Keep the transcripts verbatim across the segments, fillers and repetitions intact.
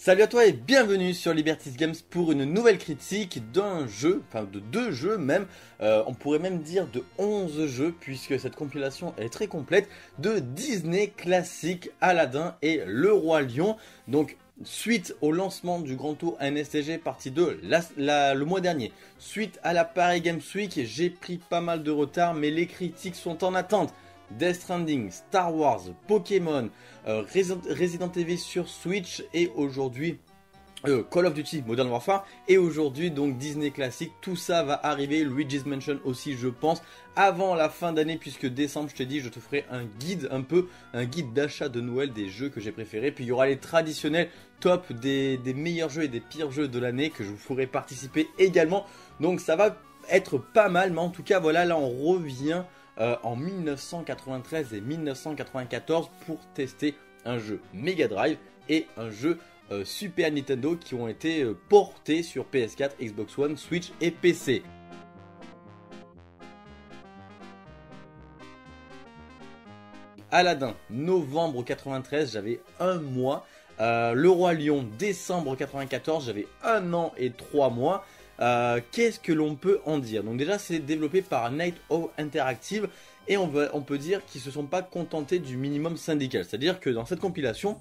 Salut à toi et bienvenue sur Libertis Games pour une nouvelle critique d'un jeu, enfin de deux jeux même, euh, on pourrait même dire de onze jeux puisque cette compilation est très complète, de Disney classique Aladdin et Le Roi Lion. Donc suite au lancement du Grand Tour N S T G partie deux la, la, le mois dernier, suite à la Paris Games Week, j'ai pris pas mal de retard mais les critiques sont en attente. Death Stranding, Star Wars, Pokémon, euh, Resident Evil sur Switch et aujourd'hui euh, Call of Duty Modern Warfare et aujourd'hui donc Disney classique. Tout ça va arriver, Luigi's Mansion aussi je pense avant la fin d'année puisque décembre je te dis je te ferai un guide un peu, un guide d'achat de Noël des jeux que j'ai préférés. Puis il y aura les traditionnels top des, des meilleurs jeux et des pires jeux de l'année que je vous ferai participer également. Donc ça va être pas mal mais en tout cas voilà, là on revient Euh, en mille neuf cent quatre-vingt-treize et mille neuf cent quatre-vingt-quatorze pour tester un jeu Mega Drive et un jeu euh, Super Nintendo qui ont été euh, portés sur P S quatre, Xbox One, Switch et P C. Aladdin, novembre quatre-vingt-treize, j'avais un mois. Euh, Le Roi Lion, décembre quatre-vingt-quatorze, j'avais un an et trois mois. Euh, Qu'est-ce que l'on peut en dire? Donc déjà c'est développé par Night Owl Interactive et on, va, on peut dire qu'ils ne se sont pas contentés du minimum syndical. C'est-à-dire que dans cette compilation,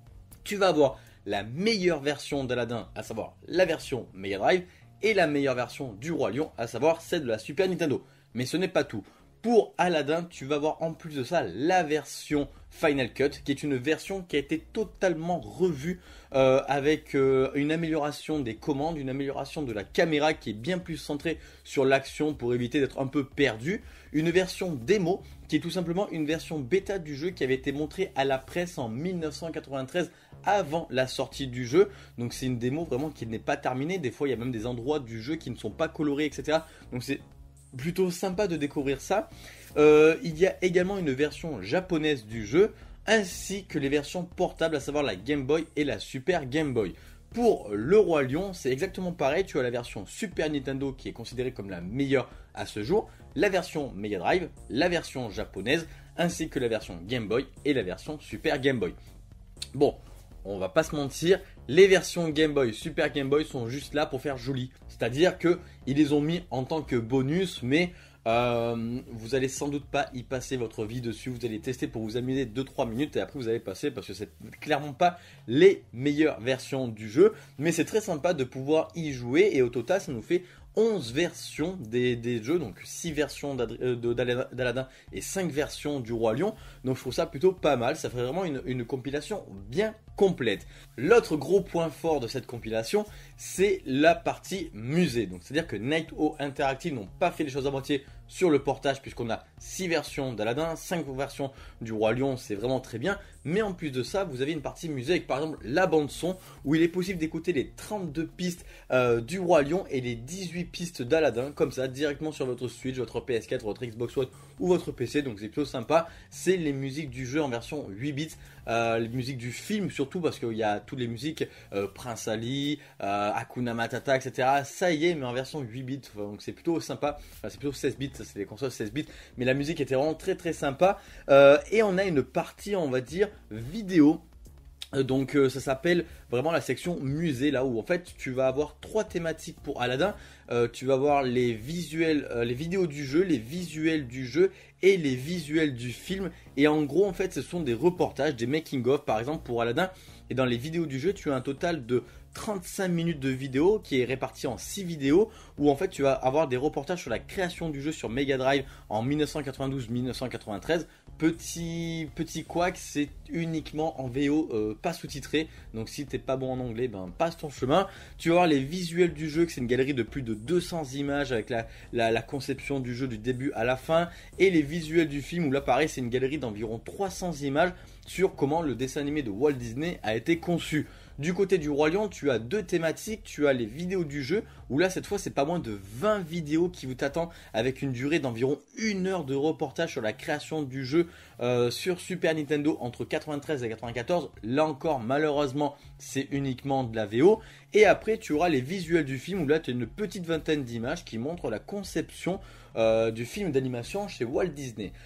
tu vas avoir la meilleure version d'Aladdin, à savoir la version Mega Drive, et la meilleure version du Roi Lion, à savoir celle de la Super Nintendo. Mais ce n'est pas tout. Pour Aladdin, tu vas avoir en plus de ça la version Final Cut, qui est une version qui a été totalement revue euh, avec euh, une amélioration des commandes, une amélioration de la caméra qui est bien plus centrée sur l'action pour éviter d'être un peu perdu. Une version démo qui est tout simplement une version bêta du jeu qui avait été montrée à la presse en mille neuf cent quatre-vingt-treize avant la sortie du jeu. Donc c'est une démo vraiment qui n'est pas terminée. Des fois il y a même des endroits du jeu qui ne sont pas colorés, et cetera. Donc c'est plutôt sympa de découvrir ça. Euh, il y a également une version japonaise du jeu ainsi que les versions portables, à savoir la Game Boy et la Super Game Boy. Pour Le Roi Lion, c'est exactement pareil. Tu as la version Super Nintendo qui est considérée comme la meilleure à ce jour, la version Mega Drive, la version japonaise ainsi que la version Game Boy et la version Super Game Boy. Bon, on va pas se mentir, les versions Game Boy, Super Game Boy sont juste là pour faire joli. C'est-à-dire que ils les ont mis en tant que bonus, mais euh, vous allez sans doute pas y passer votre vie dessus. Vous allez tester pour vous amuser deux trois minutes et après vous allez passer parce que c'est clairement pas les meilleures versions du jeu. Mais c'est très sympa de pouvoir y jouer et au total ça nous fait onze versions des, des jeux, donc six versions d'Aladdin et cinq versions du Roi Lion. Donc je trouve ça plutôt pas mal, ça ferait vraiment une, une compilation bien complète. L'autre gros point fort de cette compilation, c'est la partie musée. Donc c'est-à-dire que Night Owl Interactive n'ont pas fait les choses à moitié sur le portage puisqu'on a six versions d'Aladdin, cinq versions du Roi Lion, c'est vraiment très bien. Mais en plus de ça, vous avez une partie musée avec par exemple la bande son où il est possible d'écouter les trente-deux pistes euh, du Roi Lion et les dix-huit pistes d'Aladdin comme ça directement sur votre Switch, votre P S quatre, votre Xbox One ou votre P C. Donc c'est plutôt sympa. C'est les musiques du jeu en version huit bits, euh, les musiques du film surtout parce qu'il y a toutes les musiques euh, Prince Ali, euh, Hakuna Matata, et cetera. Ça y est, mais en version huit bits. Donc c'est plutôt sympa. Enfin, c'est plutôt seize bits, c'est les consoles seize bits. Mais la musique était vraiment très très sympa. Euh, et on a une partie, on va dire, vidéo. Donc euh, ça s'appelle vraiment la section musée, là où en fait tu vas avoir trois thématiques pour Aladdin. Euh, tu vas avoir les visuels, euh, les vidéos du jeu, les visuels du jeu et les visuels du film. Et en gros en fait ce sont des reportages, des making of par exemple pour Aladdin. Et dans les vidéos du jeu tu as un total de trente-cinq minutes de vidéo qui est réparti en six vidéos où en fait tu vas avoir des reportages sur la création du jeu sur Mega Drive en mille neuf cent quatre-vingt-douze mille neuf cent quatre-vingt-treize. Petit, petit couac, c'est uniquement en V O, euh, pas sous-titré. Donc si t'es pas bon en anglais, ben passe ton chemin. Tu vas voir les visuels du jeu, que c'est une galerie de plus de deux cents images avec la, la, la conception du jeu du début à la fin. Et les visuels du film où là pareil c'est une galerie d'environ trois cents images sur comment le dessin animé de Walt Disney a été conçu. Du côté du Roi Lion, tu as deux thématiques, tu as les vidéos du jeu, où là cette fois c'est pas moins de vingt vidéos qui vous t'attendent avec une durée d'environ une heure de reportage sur la création du jeu euh, sur Super Nintendo entre quatre-vingt-treize et quatre-vingt-quatorze. Là encore malheureusement c'est uniquement de la V O. Et après tu auras les visuels du film où là tu as une petite vingtaine d'images qui montrent la conception euh, du film d'animation chez Walt Disney.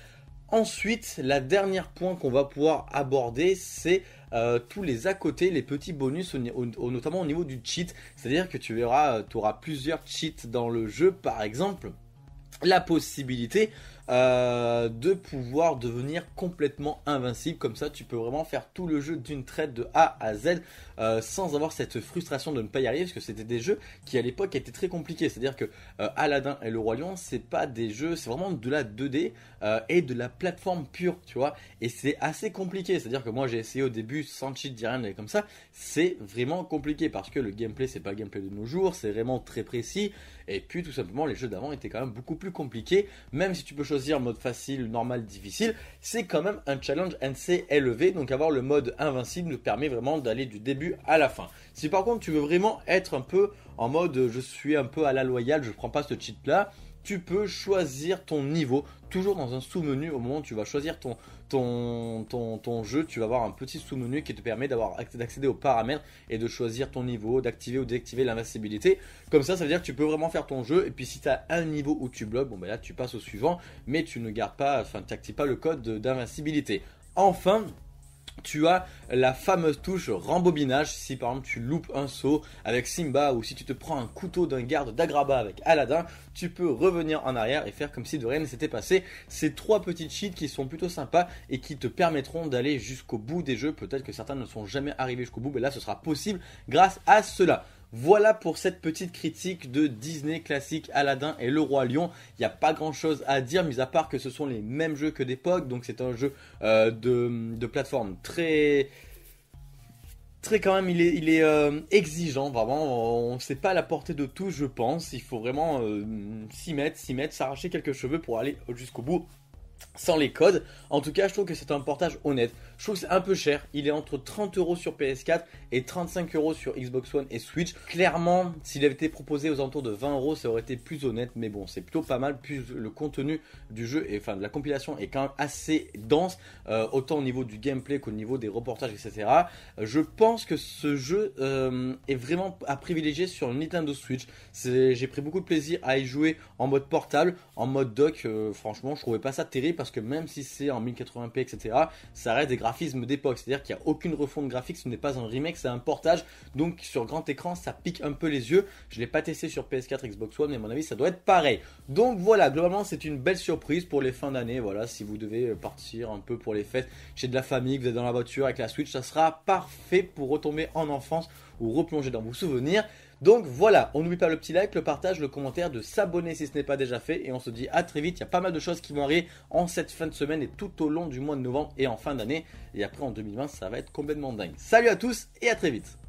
Ensuite, la dernière point qu'on va pouvoir aborder, c'est euh, tous les à côté, les petits bonus, au, au, notamment au niveau du cheat. C'est-à-dire que tu verras, tu auras plusieurs cheats dans le jeu, par exemple la possibilité euh, de pouvoir devenir complètement invincible. Comme ça, tu peux vraiment faire tout le jeu d'une traite de A à Z euh, sans avoir cette frustration de ne pas y arriver, parce que c'était des jeux qui à l'époque étaient très compliqués. C'est-à-dire que euh, Aladdin et le Roi Lion, c'est pas des jeux, c'est vraiment de la deux D euh, et de la plateforme pure, tu vois. Et c'est assez compliqué. C'est-à-dire que moi j'ai essayé au début sans cheat, rien comme ça. C'est vraiment compliqué parce que le gameplay, c'est pas le gameplay de nos jours, c'est vraiment très précis. Et puis tout simplement, les jeux d'avant étaient quand même beaucoup plus compliqués. Même si tu peux choisir mode facile, normal, difficile, c'est quand même un challenge assez élevé. Donc avoir le mode invincible nous permet vraiment d'aller du début à la fin. Si par contre tu veux vraiment être un peu en mode je suis un peu à la loyale, je prends pas ce cheat là, tu peux choisir ton niveau, toujours dans un sous-menu. Au moment où tu vas choisir ton, ton, ton, ton jeu, tu vas avoir un petit sous-menu qui te permet d'avoir d'accéder aux paramètres et de choisir ton niveau, d'activer ou désactiver l'invincibilité. Comme ça, ça veut dire que tu peux vraiment faire ton jeu. Et puis si tu as un niveau où tu bloques, bon ben là tu passes au suivant, mais tu ne gardes pas, enfin tu n'actives pas le code d'invincibilité. Enfin, tu as la fameuse touche rembobinage. Si par exemple tu loupes un saut avec Simba, ou si tu te prends un couteau d'un garde d'Agraba avec Aladdin, tu peux revenir en arrière et faire comme si de rien ne s'était passé. Ces trois petites cheats qui sont plutôt sympas et qui te permettront d'aller jusqu'au bout des jeux. Peut-être que certains ne sont jamais arrivés jusqu'au bout, mais là ce sera possible grâce à cela. Voilà pour cette petite critique de Disney classique Aladdin et le Roi Lion. Il n'y a pas grand chose à dire, mis à part que ce sont les mêmes jeux que d'époque. Donc c'est un jeu euh, de, de plateforme très... Très quand même, il est, il est euh, exigeant, vraiment, on ne sait pas la portée de tout, je pense. Il faut vraiment euh, s'y mettre, s'y mettre, s'arracher quelques cheveux pour aller jusqu'au bout. Sans les codes. En tout cas, je trouve que c'est un portage honnête. Je trouve que c'est un peu cher. Il est entre trente euros sur P S quatre et trente-cinq euros sur Xbox One et Switch. Clairement, s'il avait été proposé aux alentours de vingt euros, ça aurait été plus honnête. Mais bon, c'est plutôt pas mal. Plus le contenu du jeu, et enfin de la compilation, est quand même assez dense, euh, autant au niveau du gameplay qu'au niveau des reportages, et cetera. Je pense que ce jeu euh, est vraiment à privilégier sur Nintendo Switch. J'ai pris beaucoup de plaisir à y jouer en mode portable, en mode dock. Euh, franchement, je trouvais pas ça terrible, parce que même si c'est en mille quatre-vingts p, et cetera, ça reste des graphismes d'époque. C'est-à-dire qu'il n'y a aucune refonte graphique, ce n'est pas un remake, c'est un portage. Donc sur grand écran, ça pique un peu les yeux. Je ne l'ai pas testé sur P S quatre, Xbox One, mais à mon avis, ça doit être pareil. Donc voilà, globalement, c'est une belle surprise pour les fins d'année. Voilà, si vous devez partir un peu pour les fêtes chez de la famille, que vous êtes dans la voiture avec la Switch, ça sera parfait pour retomber en enfance ou replonger dans vos souvenirs. Donc voilà, on n'oublie pas le petit like, le partage, le commentaire, de s'abonner si ce n'est pas déjà fait. Et on se dit à très vite. Il y a pas mal de choses qui vont arriver en cette fin de semaine et tout au long du mois de novembre et en fin d'année. Et après en deux mille vingt, ça va être complètement dingue. Salut à tous et à très vite.